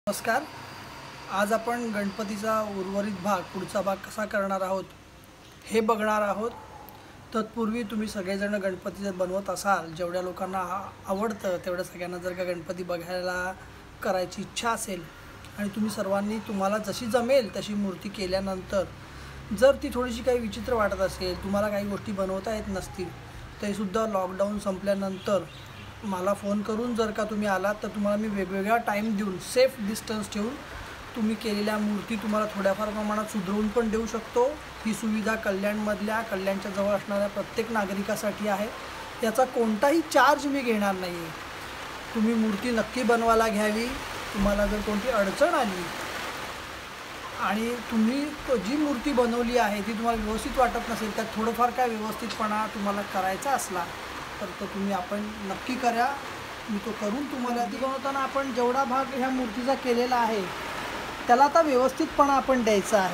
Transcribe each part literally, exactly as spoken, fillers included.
नमस्कार. आज आपण गणपतीचा उर्वरित भाग पुढचा भाग कसा करणार आहोत हे बघणार आहोत. तत्पूर्वी तुम्ही सगळेजण गणपती जर बनवत असाल, जेवढ्या लोकांना आवडतं तेवढ्या सगळ्यांना जर का गणपती बघायला करायची इच्छा असेल आणि तुम्ही सर्वांनी तुम्हाला जशी जमेल तशी मूर्ती केल्यानंतर जर ती थोडीशी काही विचित्र वाटत असेल, तुम्हाला काही गोष्टी बनवता येत नसतील, तरीसुद्धा लॉकडाऊन संपल्यानंतर मला फोन करून जर का तुम्ही आलात तर तुम्हाला मी वेगवेगळा टाईम देऊन सेफ डिस्टन्स ठेवून तुम्ही केलेल्या मूर्ती तुम्हाला थोड्याफार प्रमाणात सुधरवून पण देऊ शकतो. ही सुविधा कल्याणमधल्या कल्याणच्या जवळ असणाऱ्या प्रत्येक नागरिकासाठी आहे. याचा कोणताही चार्ज मी घेणार नाही आहे. तुम्ही मूर्ती नक्की बनवायला घ्यावी. तुम्हाला जर कोणती अडचण आली आणि तुम्ही जी मूर्ती बनवली आहे ती तुम्हाला व्यवस्थित वाटत नसेल, त्यात थोडंफार काय व्यवस्थितपणा तुम्हाला करायचा असला तर तो तुम्ही आपण नक्की करा. मी तो करून तुम्हाला ती बनवताना आपण जेवढा भाग ह्या मूर्तीचा केलेला आहे त्याला आता व्यवस्थितपणा आपण द्यायचा आहे.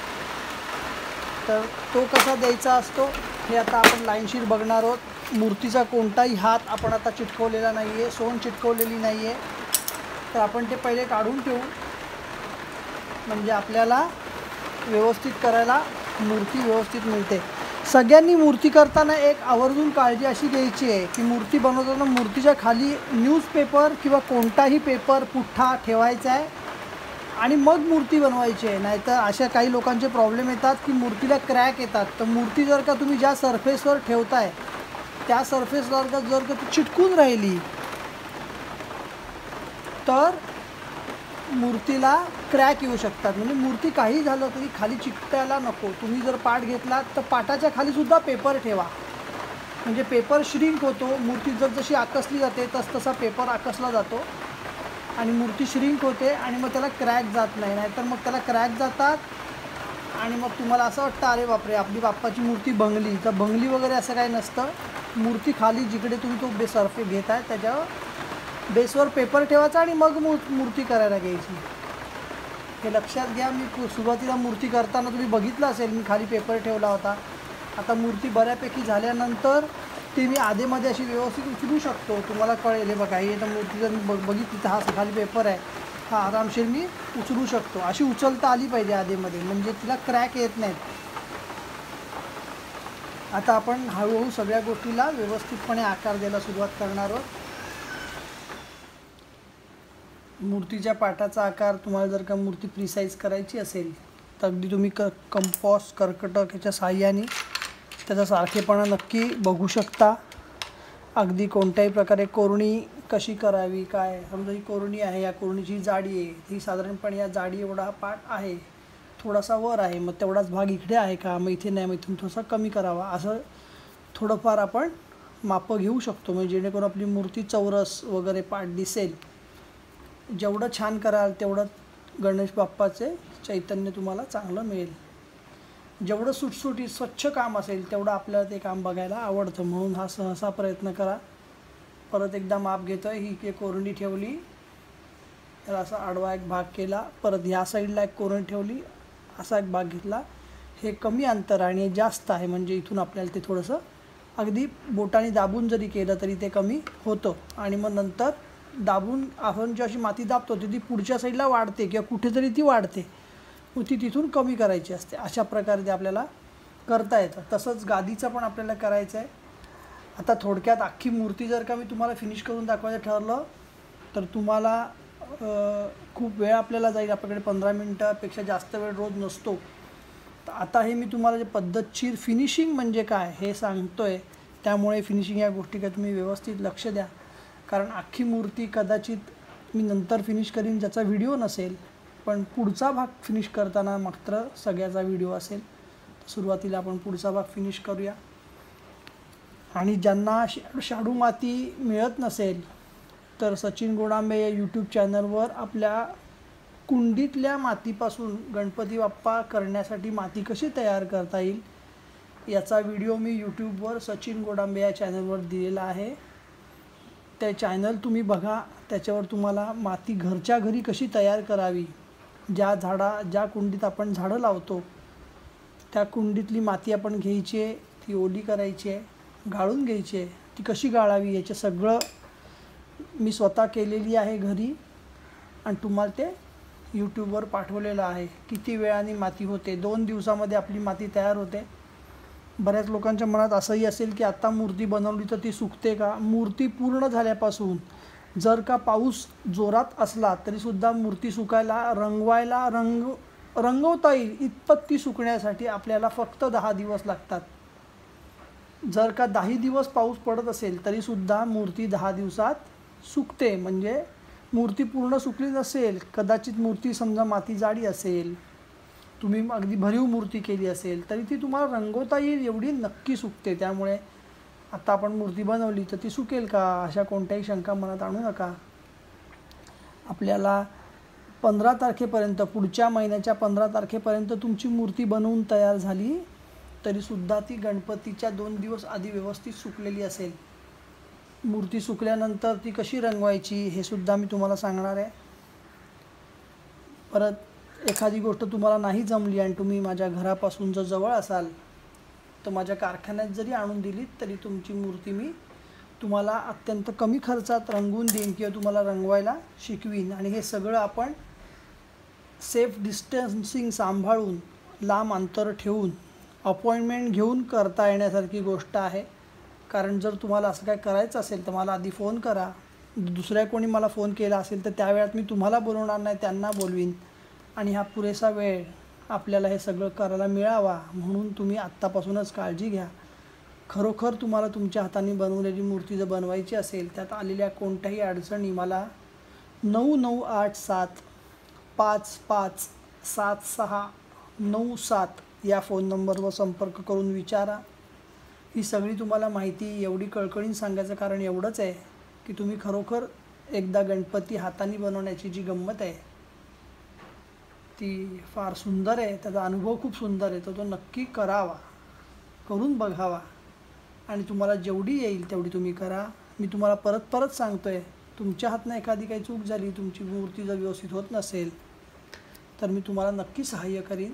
तर तो कसा द्यायचा असतो हे आता आपण लाईनशीर बघणार आहोत. मूर्तीचा कोणताही हात आपण आता चिटकवलेला नाही आहे, सोंड चिटकवलेली नाही आहे. तर आपण ते पहिले काढून ठेवू, म्हणजे आपल्याला व्यवस्थित करायला मूर्ती व्यवस्थित मिळते. सगळ्यांनी मूर्ती करताना एक आवर्जून काळजी अशी घ्यायची आहे की मूर्ती बनवताना मूर्तीच्या खाली न्यूजपेपर किंवा कोणताही पेपर पुठ्ठा ठेवायचा आहे आणि मग मूर्ती बनवायची आहे. नाहीतर अशा काही लोकांचे प्रॉब्लेम येतात की मूर्तीला क्रॅक येतात. तर मूर्ती जर का तुम्ही ज्या सरफेसवर ठेवताय त्या सरफेसवर का जर का ती चिटकून राहिली तर मूर्तीला क्रॅक येऊ शकतात. म्हणजे मूर्ती काही झालं तरी खाली चिकटायला नको. तुम्ही जर पाट घेतलात तर पाटाच्या खालीसुद्धा पेपर ठेवा, म्हणजे पेपर श्रिंक होतो. मूर्ती जर जशी आकसली जाते तस तसा पेपर आकसला जातो आणि मूर्ती श्रिंक होते आणि मग त्याला क्रॅक जात नाही. नाहीतर मग त्याला क्रॅक जातात आणि मग तुम्हाला असं वाटतं अरे बापरे आपली बाप्पाची मूर्ती बंगली. तर बंगली वगैरे असं काही नसतं. मूर्ती खाली जिकडे तुम्ही तो बे सरफे घेत आहे त्याच्यावर बेसवर पेपर ठेवायचा आणि मग मूर मूर्ती करायला घ्यायची. हे लक्षात घ्या. मी सुरुवातीला मूर्ती करताना तुम्ही बघितलं असेल मी खाली पेपर ठेवला होता. आता मूर्ती बऱ्यापैकी झाल्यानंतर ती मी आधेमध्ये अशी व्यवस्थित उचलू शकतो. तुम्हाला कळेल. हे बघा, ही आता मूर्ती जर मी बघ बघितली तर हा खाली पेपर आहे, हा आरामशीर मी उचलू शकतो. अशी उचलता आली पाहिजे आधेमध्ये, म्हणजे तिला क्रॅक येत नाहीत. आता आपण हळूहळू सगळ्या गोष्टीला व्यवस्थितपणे आकार द्यायला सुरुवात करणार आहोत. मूर्तीच्या पाटाचा आकार तुम्हाला जर का मूर्ती प्रिसाईज करायची असेल तर अगदी तुम्ही क कंपॉस कर्कटक ह्याच्या साहाय्याने त्याचा सारखेपणा नक्की बघू शकता. अगदी कोणत्याही प्रकारे कोरणी कशी करावी, काय समजा ही कोरणी आहे, या कोरणीची जाडी आहे, ही साधारणपणे या जाडी एवढा हा पाट आहे, थोडासा वर आहे, मग तेवढाच भाग इकडे आहे का, मग इथे नाही, मग इथून थोडासा कमी करावा, असं थोडंफार आपण मापं घेऊ शकतो. म्हणजे जेणेकरून आपली मूर्ती चौरस वगैरे पाट दिसेल. जेवढं छान कराल तेवढं गणेश बाप्पाचे चैतन्य तुम्हाला चांगलं मिळेल. जेवढं सुटसुटीत स्वच्छ काम असेल तेवढं आपल्याला ते काम बघायला आवडतं. म्हणून हा सहसा प्रयत्न करा. परत एकदा माप घेतो आहे. ही एक कोरणी ठेवली, त्याला असा आडवा एक भाग केला, परत ह्या साईडला एक कोरणी ठेवली, असा एक भाग घेतला. हे कमी अंतर आणि जास्त आहे, म्हणजे इथून आपल्याला ते थोडंसं अगदी बोटाने दाबून जरी केलं तरी ते कमी होतं. आणि मग नंतर दाबून आपण जी अशी माती दाबतो ती ती पुढच्या साईडला वाढते किंवा कुठेतरी ती वाढते, मग ती तिथून कमी करायची असते. अशा प्रकारे ते आपल्याला करता येतं. तसंच गादीचं पण आपल्याला करायचं आहे. आता थोडक्यात अख्खी मूर्ती जर का मी तुम्हाला फिनिश करून दाखवायचं ठरलं तर तुम्हाला खूप वेळ आपल्याला जाईल. आपल्याकडे पंधरा मिनटापेक्षा जास्त वेळ रोज नसतो. तर आता हे मी तुम्हाला जे पद्धतशीर फिनिशिंग म्हणजे काय हे सांगतो आहे, त्यामुळे फिनिशिंग या गोष्टी काय तुम्ही व्यवस्थित लक्ष द्या. कारण अख्खी मूर्ती कदाचित मी नंतर फिनिश करीन ज्याचा व्हिडिओ नसेल, पण पुढचा भाग फिनिश करताना मात्र सगळ्याचा व्हिडिओ असेल. सुरुवातीला आपण पुढचा भाग फिनिश करूया. आणि ज्यांना शाडू माती मिळत नसेल तर सचिन गोडांबे या यूट्यूब चॅनलवर आपल्या कुंडीतल्या मातीपासून गणपती बाप्पा करण्यासाठी माती कशी तयार करता येईल याचा व्हिडिओ मी यूट्यूबवर सचिन गोडांबे या चॅनलवर दिलेला आहे. ते चॅनल तुम्ही बघा. त्याच्यावर तुम्हाला माती घरच्या घरी कशी तयार करावी, ज्या झाडा ज्या कुंडीत आपण झाडं लावतो त्या कुंडीतली माती आपण घ्यायची आहे, ती ओली करायची आहे, गाळून घ्यायची आहे. ती कशी गाळावी याचे सगळं मी स्वतः केलेली आहे घरी. आणि तुम्हाला ते यूट्यूबवर पाठवलेलं आहे. किती वेळाने माती होते, दोन दिवसामध्ये आपली माती तयार होते. बऱ्याच लोकांच्या मनात असंही असेल की आत्ता मूर्ती बनवली तर ती सुकते का? मूर्ती पूर्ण झाल्यापासून जर का पाऊस जोरात असला तरीसुद्धा मूर्ती सुकायला, रंगवायला, रंग रंगवता येईल इतपत ती सुकण्यासाठी आपल्याला फक्त दहा दिवस लागतात. जर का दहा दिवस पाऊस पडत असेल तरीसुद्धा मूर्ती दहा दिवसात सुकते. म्हणजे मूर्ती पूर्ण सुकली नसेल, कदाचित मूर्ती समजा माती जाडी असेल, तुम्ही अगदी भरीव मूर्ती केली असेल तरी ती तुम्हाला रंगवता येईल एवढी नक्की सुकते. त्यामुळे आता आपण मूर्ती बनवली तर ती सुकेल का अशा कोणत्याही शंका मनात आणू नका. आपल्याला पंधरा तारखेपर्यंत, पुढच्या महिन्याच्या पंधरा तारखेपर्यंत तुमची मूर्ती बनवून तयार झाली तरीसुद्धा ती गणपतीच्या दोन दिवस आधी व्यवस्थित सुकलेली असेल. मूर्ती सुकल्यानंतर ती कशी रंगवायची हे सुद्धा मी तुम्हाला सांगणार आहे. परत एखादी गोष्ट तुम्हाला नाही जमली आणि तुम्ही माझ्या घरापासून जर जवळ असाल तर माझ्या कारखान्यात जरी आणून दिलीत तरी तुमची मूर्ती मी तुम्हाला अत्यंत कमी खर्चात रंगवून देईन किंवा तुम्हाला रंगवायला शिकवीन. आणि हे सगळं आपण सेफ डिस्टन्सिंग सांभाळून, लांब अंतर ठेवून, अपॉइंटमेंट घेऊन करता येण्यासारखी गोष्ट आहे. कारण जर तुम्हाला असं काय करायचं असेल तर मला आधी फोन करा. दुसऱ्या कोणी मला फोन केला असेल तर त्या वेळात मी तुम्हाला बोलवणार नाही, त्यांना बोलवीन. आणि हा पुरेसा वेळ आपल्याला हे सगळं करायला मिळावा म्हणून तुम्ही आत्तापासूनच काळजी घ्या. खरोखर तुम्हाला तुमच्या हाताने बनवलेली मूर्ती जर बनवायची असेल, त्यात आलेल्या कोणत्याही अडचणी मला नऊ नऊ आठ सात पाच पाच सात सहा नऊ सात या फोन नंबरवर संपर्क करून विचारा. ही सगळी तुम्हाला माहिती एवढी कळकळीने सांगायचं कारण एवढंच आहे की तुम्ही खरोखर एकदा गणपती हाताने बनवण्याची जी गंमत आहे ती फार सुंदर आहे. त्याचा अनुभव खूप सुंदर आहे. तर तो नक्की करावा, करून बघावा आणि तुम्हाला जेवढी येईल तेवढी तुम्ही करा. मी तुम्हाला परत परत सांगतो आहे, तुमच्या हातनं एखादी काही चूक झाली, तुमची मूर्ती जर व्यवस्थित होत नसेल तर मी तुम्हाला नक्की सहाय्य करीन.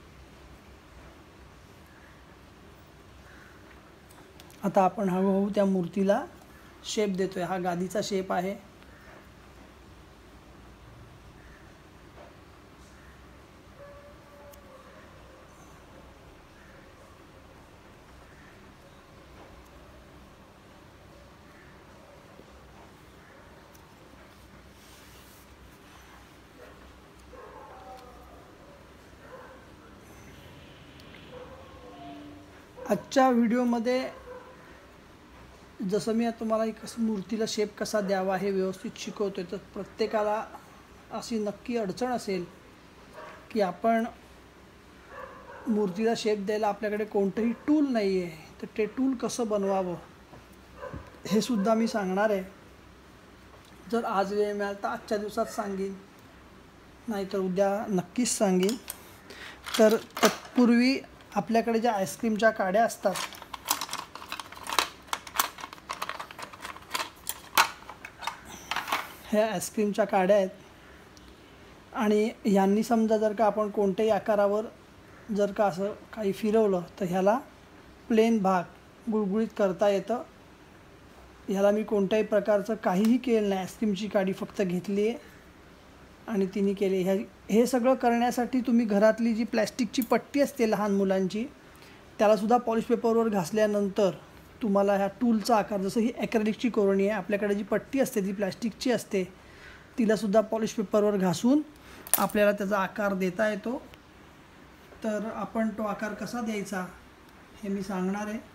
आता आपण हळूहळू त्या मूर्तीला शेप देतो आहे. हा गादीचा शेप आहे. आजच्या व्हिडिओमध्ये जसं मी तुम्हाला एक मूर्तीला शेप कसा द्यावा हे व्यवस्थित शिकवतो आहे, तर प्रत्येकाला अशी नक्की अडचण असेल की आपण मूर्तीला शेप द्यायला आपल्याकडे कोणतंही टूल नाही आहे, तर ते टूल कसं बनवावं हे सुद्धा मी सांगणार आहे. जर आज वेळ मिळाला तर आजच्या दिवसात सांगेन, नाहीतर उद्या नक्कीच सांगेन. तर तत्पूर्वी आपल्याकडे ज्या आईस्क्रीमच्या काड्या असतात ह्या आईस्क्रीमच्या काड्या आहेत आणि ह्यांनी समजा जर का आपण कोणत्याही आकारावर जर का असं काही फिरवलं तर ह्याला प्लेन भाग गुळगुळीत करता येतं. ह्याला मी कोणत्याही प्रकारचं काहीही केलं नाही. आईस्क्रीमची काडी फक्त घेतली आहे आणि तिने केले. ह्या हे सगळं करण्यासाठी तुम्ही घरातली जी प्लॅस्टिकची पट्टी असते लहान मुलांची त्यालासुद्धा पॉलिश पेपरवर घासल्यानंतर तुम्हाला ह्या टूलचा आकार, जसं ही ॲक्रेलिकची कोरणी आहे, आपल्याकडे जी पट्टी असते ती प्लॅस्टिकची असते, तिलासुद्धा पॉलिश पेपरवर घासून आपल्याला त्याचा आकार देता येतो. तर आपण तो आकार कसा द्यायचा हे मी सांगणार आहे.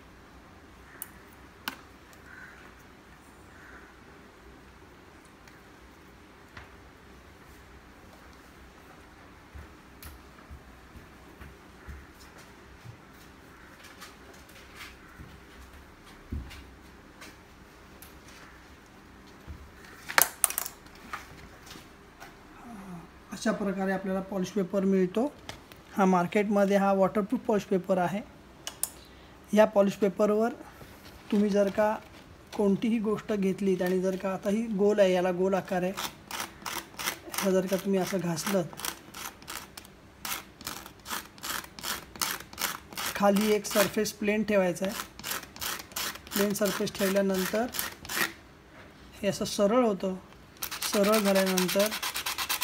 अशा प्रकारे आपल्याला पॉलिश पेपर मिळतो. हा मार्केटमध्ये हा वॉटरप्रूफ पॉलिश पेपर आहे. या पॉलिश पेपरवर तुम्ही जर का कोणतीही गोष्ट घेतली आणि जर का आता ही गोल आहे, याला गोल आकार आहे, ह्याला जर का तुम्ही असं घासलं, खाली एक सरफेस प्लेन ठेवायचा आहे. प्लेन सरफेस ठेवल्यानंतर हे असं सरळ होतं. सरळ झाल्यानंतर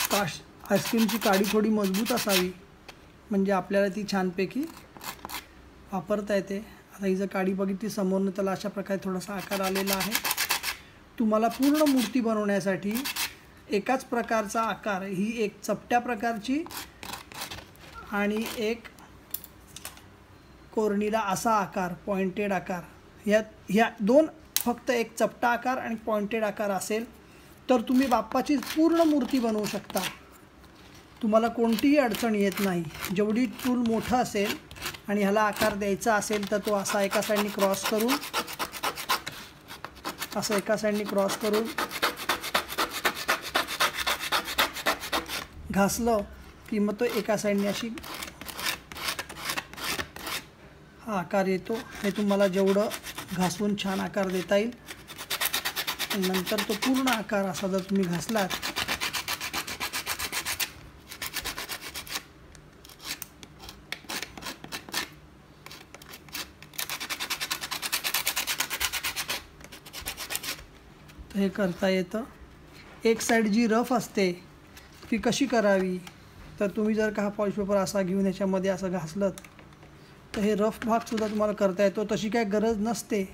काश आईस्क्रीमची काडी थोडी मजबूत असावी म्हणजे आपल्याला ती छानपैकी वापरता येते. आता ही जर काडी बघितली समोरनं त्याला अशा प्रकारे थोडासा आकार आलेला आहे. तुम्हाला पूर्ण मूर्ती बनवण्यासाठी एकाच प्रकारचा आकार, ही एक चपट्या प्रकारची आणि एक कोरणीला असा आकार, पॉइंटेड आकार, ह्या ह्या दोन, फक्त एक चपटा आकार आणि पॉइंटेड आकार असेल तर तुम्ही बाप्पाची पूर्ण मूर्ती बनवू शकता. तुम्हाला कोणतीही अडचण येत नाही. जेवढी टूल मोठं असेल आणि ह्याला आकार द्यायचा असेल तर तो असा एका साईडनी क्रॉस करून, असं एका साईडनी क्रॉस करून घासलं की मग तो एका साईडने अशी हा आकार येतो. हे तुम्हाला जेवढं घासून छान आकार देता येईल. नंतर तो पूर्ण आकार असा जर तुम्ही घासलात तर हे करता येतं. एक साईड जी रफ असते ती कशी करावी तर तुम्ही जर का हा पॉलिश पेपर असा घेऊन याच्यामध्ये असं घासलं तर हे रफ भागसुद्धा तुम्हाला करता येतो. तशी काय गरज नसते.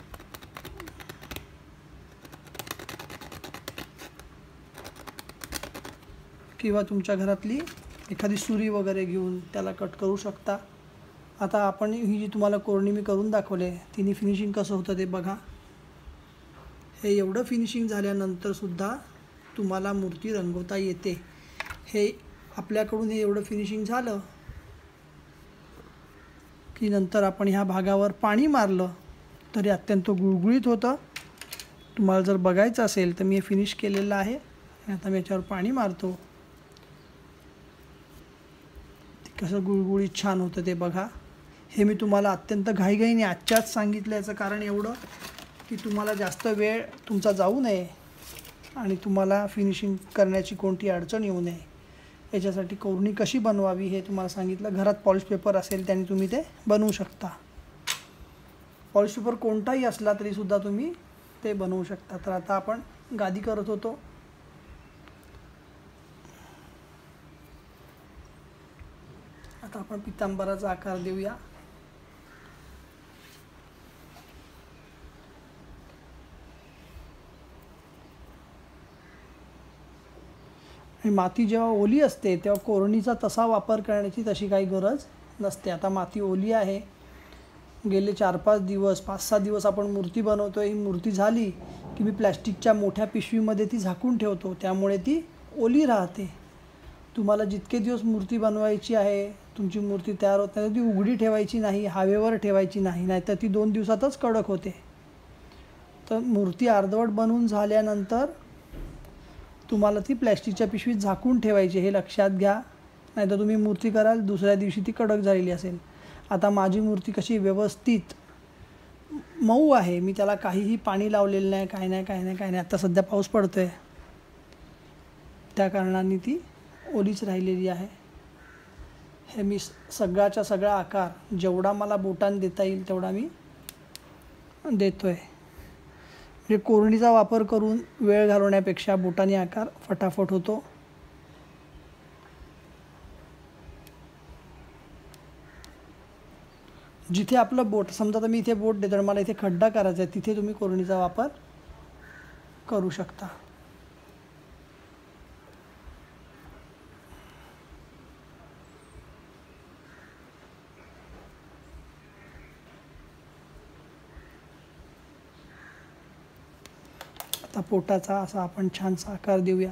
किंवा तुमच्या घरातली एखादी सुरी वगैरे घेऊन त्याला कट करू शकता. आता आपण ही जी तुम्हाला कोरणी मी करून दाखवले तिने फिनिशिंग कसं होतं ते बघा. हे एवढं फिनिशिंग झाल्यानंतरसुद्धा तुम्हाला मूर्ती रंगवता येते. हे आपल्याकडून हे एवढं फिनिशिंग झालं की नंतर आपण ह्या भागावर पाणी मारलं तरी अत्यंत गुळगुळीत होतं. तुम्हाला जर बघायचं असेल तर मी हे फिनिश केलेलं आहे. आता मी याच्यावर पाणी मारतो. कसं गुळगुळीत छान होतं ते बघा. हे मी तुम्हाला अत्यंत घाईघाईने आजच्याच सांगितलं. याचं कारण एवढं की तुम्हाला जास्त वेळ तुमचा जाऊ नये आणि तुम्हाला फिनिशिंग करण्याची कोणती अडचण येऊ नये. याच्यासाठी कोरणी कशी बनवावी हे तुम्हाला सांगितलं. घरात पॉलिश पेपर असेल त्याने तुम्ही ते बनवू शकता. पॉलिश पेपर कोणताही असला तरीसुद्धा तुम्ही ते बनवू शकता. तर आता आपण गादी करत होतो. आता आपण पितांबराचा आकार देऊया. आणि माती जेव्हा ओली असते तेव्हा कोरणीचा तसा वापर करण्याची तशी काही गरज नसते. आता माती ओली आहे. गेले चार पाच दिवस पाच सहा दिवस आपण मूर्ती बनवतो. ही मूर्ती झाली की मी प्लॅस्टिकच्या मोठ्या पिशवीमध्ये ती झाकून ठेवतो. त्यामुळे ती ओली राहते. तुम्हाला जितके दिवस मूर्ती बनवायची आहे, तुमची मूर्ती तयार होत नाही ती उघडी ठेवायची नाही, हवेवर ठेवायची नाही, नाहीतर ती दोन दिवसातच कडक होते. तर मूर्ती अर्धवट बनवून झाल्यानंतर तुम्हाला ती प्लॅस्टिकच्या पिशवीत झाकून ठेवायची, हे लक्षात घ्या. नाहीतर तुम्ही मूर्ती कराल दुसऱ्या दिवशी ती कडक झालेली असेल. आता माझी मूर्ती कशी व्यवस्थित मऊ आहे. मी त्याला काहीही पाणी लावलेलं नाही, काय नाही काय नाही काय नाही. आता सध्या पाऊस पडतो आहे त्या कारणाने ती ओलीच राहिलेली आहे. हे मी सगळ्याचा सगळा आकार जेवढा मला बोटाने देता येईल तेवढा मी देतो आहे. म्हणजे कोरणीचा वापर करून वेळ घालवण्यापेक्षा बोटाने आकार फटाफट होतो. जिथे आपलं बोट, समजा तर मी इथे बोट देतो आणि मला इथे खड्डा करायचा आहे, तिथे तुम्ही कोरणीचा वापर करू शकता. आता पोटाचा असा आपण छानसा आकार देऊया.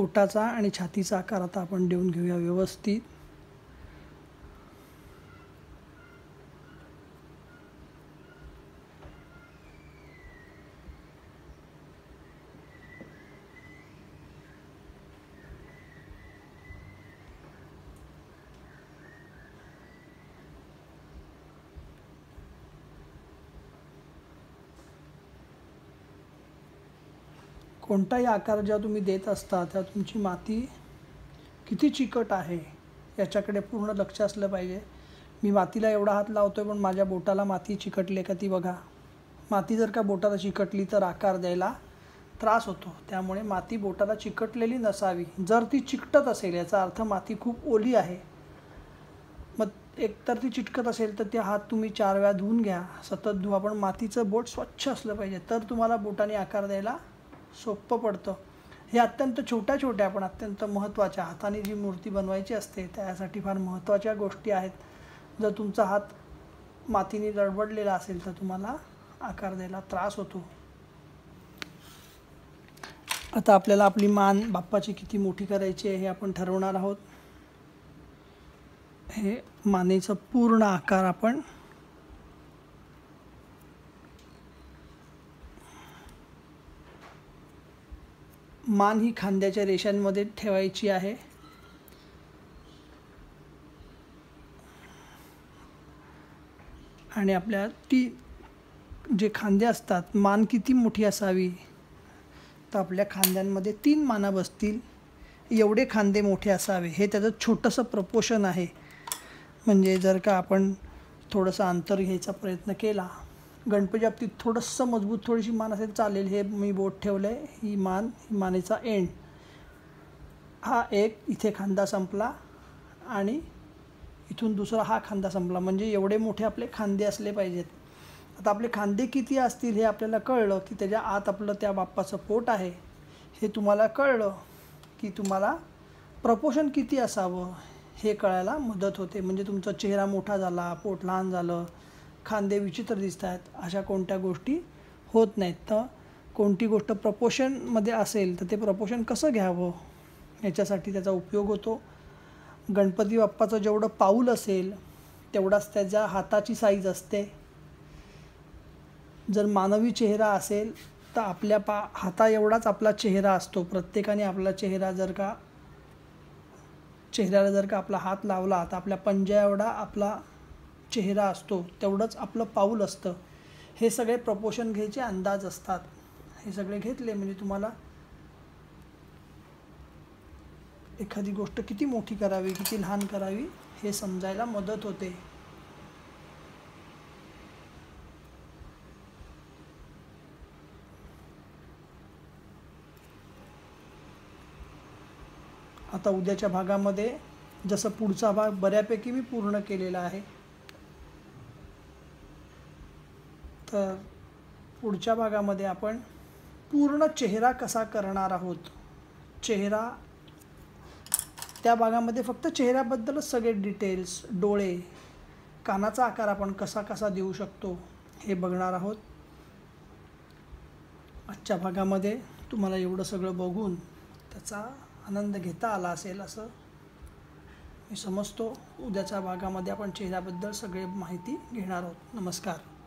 पोटाचा आणि छातीचा आकार आता आपण देऊन घेऊया व्यवस्थित. कोणताही आकार जेव्हा तुम्ही देत असता तेव्हा तुमची माती किती चिकट आहे याच्याकडे पूर्ण लक्ष असलं पाहिजे. मी मातीला एवढा हात लावतोय पण माझ्या बोटाला माती चिकटली का ती बघा. माती जर का बोटाला चिकटली तर आकार द्यायला त्रास होतो. त्यामुळे माती बोटाला चिकटलेली नसावी. जर ती चिकटत असेल याचा अर्थ माती खूप ओली आहे. मग एकतर ती चिटकत असेल तर ते हात तुम्ही चार वेळा धुवून घ्या, सतत धुवा, पण मातीचं बोट स्वच्छ असलं पाहिजे तर तुम्हाला बोटाने आकार द्यायला सोपं पडतं. हे अत्यंत छोट्या छोट्या पण अत्यंत महत्त्वाच्या हाताने जी मूर्ती बनवायची असते त्यासाठी फार महत्त्वाच्या गोष्टी आहेत. जर तुमचा हात मातीने लडबडलेला असेल तर तुम्हाला आकार द्यायला त्रास होतो. आता आपल्याला आपली मान बाप्पाची किती मोठी करायची आहे हे आपण ठरवणार आहोत. हे मानेचा पूर्ण आकार आपण मान ही खांद्याच्या रेषांमध्ये ठेवायची आहे. आणि आपल्या ती जे खांदे असतात, मान किती मोठी असावी तर आपल्या खांद्यांमध्ये तीन माना बसतील एवढे खांदे मोठे असावे. हे त्याचं छोटंसं प्रपोर्शन आहे. म्हणजे जर का आपण थोडंसं अंतर घ्यायचा प्रयत्न केला, गणपती बाबतीत थोडंसं मजबूत थोडीशी मान असेल चालेल. हे मी बोट ठेवलं आहे, ही मान, ही मानेचा एंड, हा एक इथे खांदा संपला आणि इथून दुसरा हा खांदा संपला. म्हणजे एवढे मोठे आपले खांदे असले पाहिजेत. आता आपले खांदे किती असतील हे आपल्याला कळलं की त्याच्या आत आपलं त्या बाप्पाचं पोट आहे. हे तुम्हाला कळलं की तुम्हाला प्रपोर्शन किती असावं हे कळायला मदत होते. म्हणजे तुमचा चेहरा मोठा झाला, पोट लहान झालं, खांदे विचित्र दिसत आहेत, अशा कोणत्या गोष्टी होत नाहीत. तर कोणती गोष्ट प्रपोर्शनमध्ये असेल तर ते प्रपोर्शन कसं घ्यावं याच्यासाठी त्याचा उपयोग होतो. गणपती बाप्पाचं जेवढं पाऊल असेल तेवढाच त्याच्या हाताची साईज असते. जर मानवी चेहरा असेल तर आपल्या पा हाता एवढाच आपला चेहरा असतो. प्रत्येकाने आपला चेहरा जर का चेहऱ्याला जर का आपला हात लावला तर आपल्या पंजा एवढा आपला चेहरा असतो, तेवढंच आपलं पाऊल असतं. हे सगळे प्रपोर्शन घ्यायचे अंदाज असतात. हे सगळे घेतले म्हणजे तुम्हाला एखादी गोष्ट किती मोठी करावी, किती लहान करावी हे समजायला मदत होते. आता उद्याच्या भागामध्ये जसं पुढचा भाग बऱ्यापैकी मी पूर्ण केलेला आहे, तर पुढच्या भागामध्ये आपण पूर्ण चेहरा कसा करणार आहोत. चेहरा त्या भागामध्ये फक्त चेहऱ्याबद्दलच सगळे डिटेल्स, डोळे, कानाचा आकार आपण कसा कसा देऊ शकतो हे बघणार आहोत. आजच्या भागामध्ये तुम्हाला एवढं सगळं बघून त्याचा आनंद घेता आला असेल असं मी समजतो. उद्याच्या भागामध्ये आपण चेहऱ्याबद्दल सगळे माहिती घेणार आहोत. नमस्कार.